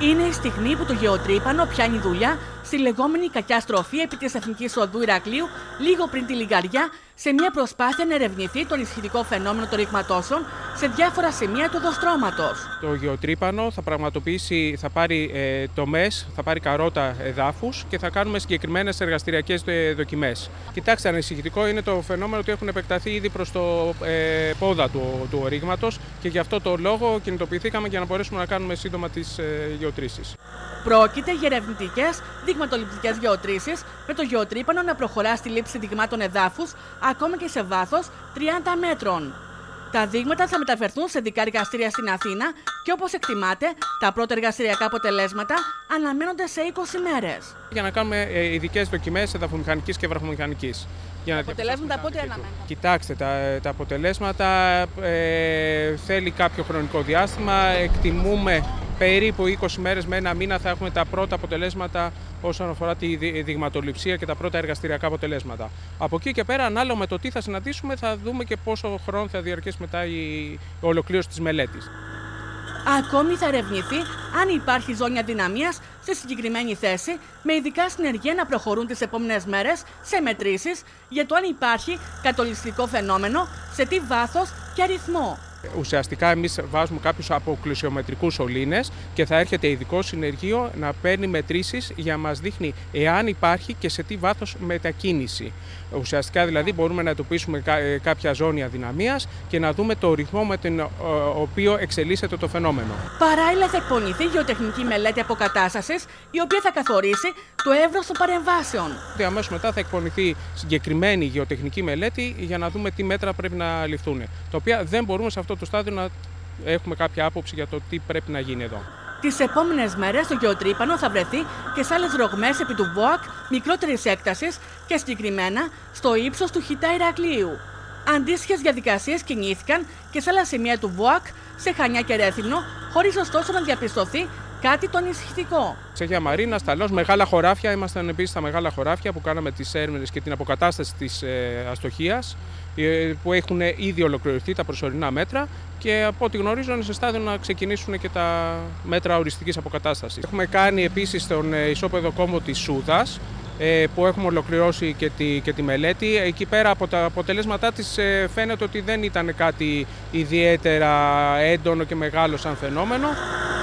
Είναι η στιγμή που το γεωτρύπανο πιάνει δουλειά στη λεγόμενη κακιά στροφή επί της Εθνικής Οδού Ηρακλείου, λίγο πριν τη Λιγαριά, σε μια προσπάθεια να ερευνηθεί το ενισχυτικό φαινόμενο των ρηγματώσεων σε διάφορα σημεία του οδοστρώματος. Το γεωτρύπανο θα πάρει τομές, θα πάρει καρότα εδάφους και θα κάνουμε συγκεκριμένες εργαστηριακές δοκιμές. Κοιτάξτε, ανησυχητικό είναι το φαινόμενο ότι έχουν επεκταθεί ήδη προς το πόδα του ορίγματος και γι' αυτό το λόγο κινητοποιηθήκαμε για να μπορέσουμε να κάνουμε σύντομα τις γεωτρήσεις. Πρόκειται για ερευνητικές δειγματοληπτικές γεωτρήσεις, με το γεωτρύπανο να προχωρά στη λήψη δειγμάτων εδάφους ακόμα και σε βάθος 30 μέτρων. Τα δείγματα θα μεταφερθούν σε ειδικά εργαστήρια στην Αθήνα και, όπως εκτιμάται, τα πρώτα εργαστηριακά αποτελέσματα αναμένονται σε 20 μέρες. Για να κάνουμε ειδικές δοκιμές εδαφομηχανικής και βραχομηχανικής. Τα αποτελέσματα πότε αναμένονται? Κοιτάξτε, τα αποτελέσματα θέλει κάποιο χρονικό διάστημα. Εκτιμούμε περίπου 20 μέρες με ένα μήνα θα έχουμε τα πρώτα αποτελέσματα όσον αφορά τη δειγματοληψία και τα πρώτα εργαστηριακά αποτελέσματα. Από εκεί και πέρα, ανάλογα με το τι θα συναντήσουμε, θα δούμε και πόσο χρόνο θα διαρκέσει μετά η ολοκλήρωση της μελέτης. Ακόμη θα ερευνηθεί αν υπάρχει ζώνη αδυναμίας σε συγκεκριμένη θέση, με ειδικά συνεργεία να προχωρούν τις επόμενες μέρες σε μετρήσεις για το αν υπάρχει κατολιστικό φαινόμενο, σε τι βάθος και αριθμό. Ουσιαστικά εμείς βάζουμε κάποιους αποκλεισιομετρικούς σωλήνες και θα έρχεται ειδικό συνεργείο να παίρνει μετρήσεις για να μας δείχνει εάν υπάρχει και σε τι βάθος μετακίνηση. Ουσιαστικά δηλαδή μπορούμε να εντοπίσουμε κάποια ζώνη αδυναμίας και να δούμε το ρυθμό με τον οποίο εξελίσσεται το φαινόμενο. Παράλληλα θα εκπονηθεί γεωτεχνική μελέτη αποκατάστασης, η οποία θα καθορίσει το εύρος των παρεμβάσεων. Αμέσως μετά θα εκπονηθεί συγκεκριμένη γεωτεχνική μελέτη για να δούμε τι μέτρα πρέπει να ληφθούν, τα οποία δεν μπορούμε σε αυτό το στάδιο να έχουμε κάποια άποψη για το τι πρέπει να γίνει εδώ. Τις επόμενες μέρες το γεωτρύπανο θα βρεθεί και σε άλλες ρογμές επί του ΒΟΑΚ μικρότερης έκτασης και συγκεκριμένα στο ύψος του Χιτά Ηρακλείου. Αντίστοιχες διαδικασίες κινήθηκαν και σε άλλα σημεία του ΒΟΑΚ, σε Χανιά και Ρέθυμνο, χωρίς ωστόσο να διαπιστωθεί κάτι το ανησυχητικό. Σε Αγία Μαρίνα, Σταλός, μεγάλα χωράφια. Ήμασταν επίσης στα μεγάλα χωράφια που κάναμε τις έρευνες και την αποκατάσταση της αστοχίας, που έχουν ήδη ολοκληρωθεί τα προσωρινά μέτρα και από ό,τι γνωρίζω είναι σε στάδιο να ξεκινήσουν και τα μέτρα οριστικής αποκατάστασης. Έχουμε κάνει επίσης στον ισόπεδο κόμβο της Σούδας, που έχουμε ολοκληρώσει και τη μελέτη. Εκεί πέρα από τα αποτελέσματά της φαίνεται ότι δεν ήταν κάτι ιδιαίτερα έντονο και μεγάλο σαν φαινόμενο.